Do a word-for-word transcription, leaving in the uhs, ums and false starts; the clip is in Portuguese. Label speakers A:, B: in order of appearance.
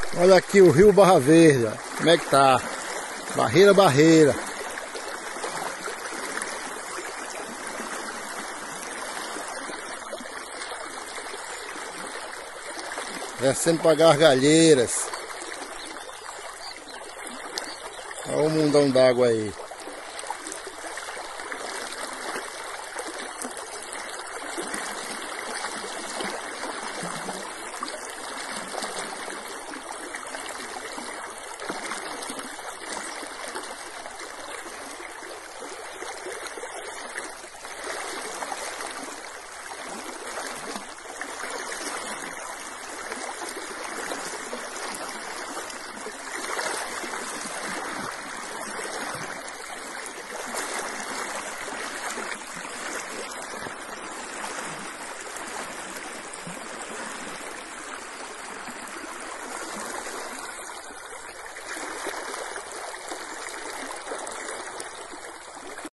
A: Olha aqui o rio Barra Verde, ó. Como é que tá? Barreira, barreira. Descendo para Gargalheiras. Olha o mundão d'água aí.